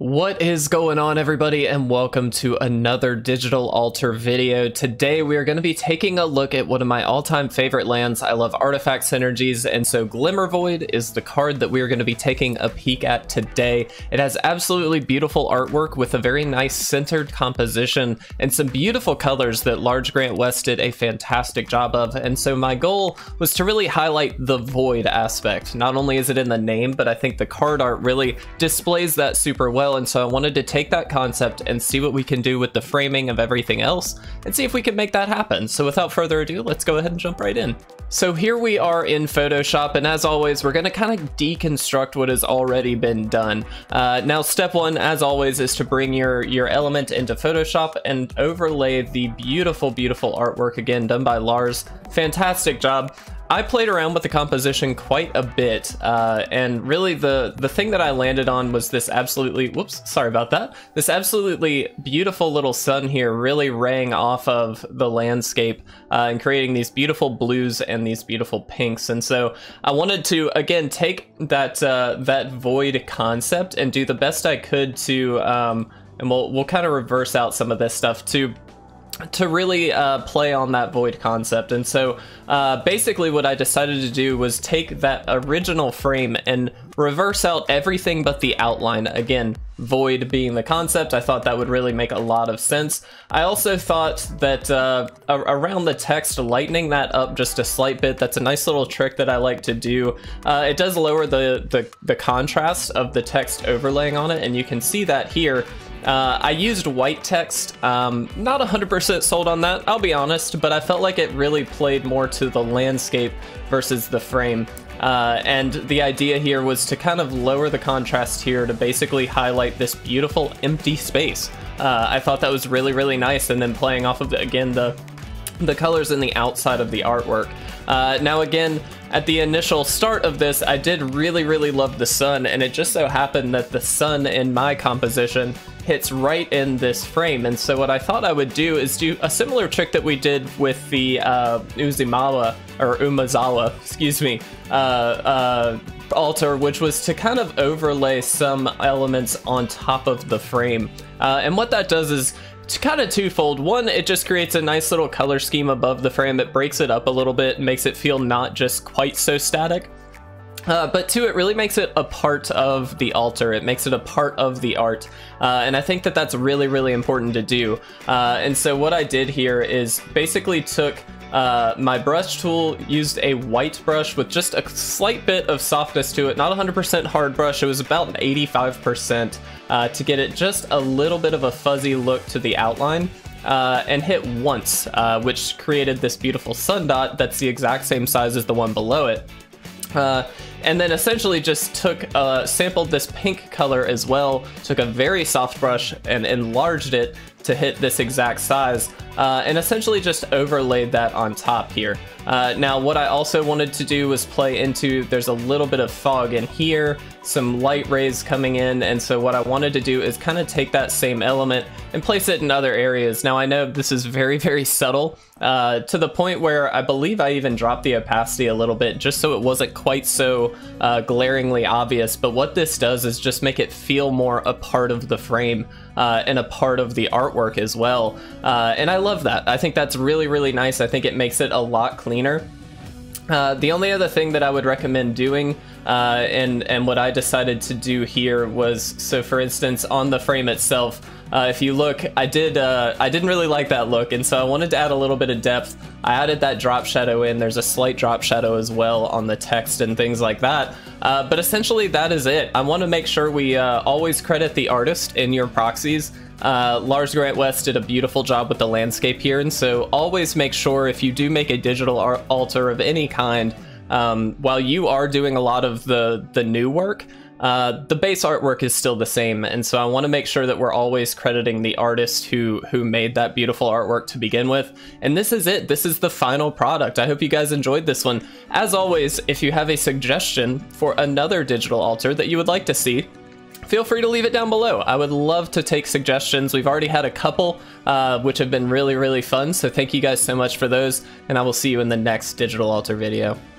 What is going on, everybody, and welcome to another digital altar video. Today we are going to be taking a look at one of my all-time favorite lands. I love artifact synergies, and so Glimmervoid is the card that we are going to be taking a peek at today. It has absolutely beautiful artwork with a very nice centered composition and some beautiful colors that Lars West did a fantastic job of. And so my goal was to really highlight the void aspect. Not only is it in the name, but I think the card art really displays that super well. And so I wanted to take that concept and see what we can do with the framing of everything else and see if we can make that happen. So without further ado, let's go ahead and jump right in. So here we are in Photoshop, and as always, we're going to kind of deconstruct what has already been done. Now, step one, as always, is to bring your element into Photoshop and overlay the beautiful, beautiful artwork, again, done by Lars. Fantastic job. I played around with the composition quite a bit, and really the thing that I landed on was this absolutely, whoops, sorry about that, this absolutely beautiful little sun here really raying off of the landscape and creating these beautiful blues and these beautiful pinks. And so I wanted to, again, take that that void concept and do the best I could to, and we'll kind of reverse out some of this stuff to really play on that void concept. And so basically what I decided to do was take that original frame and reverse out everything but the outline. Again, void being the concept, I thought that would really make a lot of sense. I also thought that around the text, lightening that up just a slight bit, that's a nice little trick that I like to do. It does lower the contrast of the text overlaying on it, and you can see that here. I used white text, not 100% sold on that, I'll be honest, but I felt like it really played more to the landscape versus the frame. And the idea here was to kind of lower the contrast here to basically highlight this beautiful empty space. I thought that was really, really nice, and then playing off of, again, the colors in the outside of the artwork. Now again, at the initial start of this, I did really, really love the sun, and it just so happened that the sun in my composition hits right in this frame. And so what I thought I would do is do a similar trick that we did with the Umazawa, excuse me, altar, which was to kind of overlay some elements on top of the frame. And what that does is it's kind of twofold. One, it just creates a nice little color scheme above the frame that breaks it up a little bit and makes it feel not just quite so static. But two, it really makes it a part of the altar. It makes it a part of the art. And I think that that's really, really important to do. And so what I did here is basically took my brush tool, used a white brush with just a slight bit of softness to it, not 100% hard brush, it was about 85%, to get it just a little bit of a fuzzy look to the outline. And hit once, which created this beautiful sun dot that's the exact same size as the one below it. And then essentially just took, sampled this pink color as well, took a very soft brush and enlarged it to hit this exact size, and essentially just overlaid that on top here. Now what I also wanted to do was play into, there's a little bit of fog in here, some light rays coming in, and so what I wanted to do is kind of take that same element and place it in other areas. Now I know this is very, very subtle, to the point where I believe I even dropped the opacity a little bit just so it wasn't quite so glaringly obvious, but what this does is just make it feel more a part of the frame and a part of the artwork as well. And I love that. I think that's really, really nice. I think it makes it a lot cleaner. The only other thing that I would recommend doing, and what I decided to do here was, so for instance, on the frame itself, if you look, I didn't really like that look, and so I wanted to add a little bit of depth. I added that drop shadow in. There's a slight drop shadow as well on the text and things like that. But essentially that is it. I want to make sure we always credit the artist in your proxies. Lars West did a beautiful job with the landscape here, and so always make sure if you do make a digital altar of any kind, while you are doing a lot of the new work, the base artwork is still the same, and so I want to make sure that we're always crediting the artist who made that beautiful artwork to begin with. And this is it. This is the final product. I hope you guys enjoyed this one. As always, if you have a suggestion for another digital altar that you would like to see, feel free to leave it down below. I would love to take suggestions. We've already had a couple, which have been really, really fun, so thank you guys so much for those, and I will see you in the next digital altar video.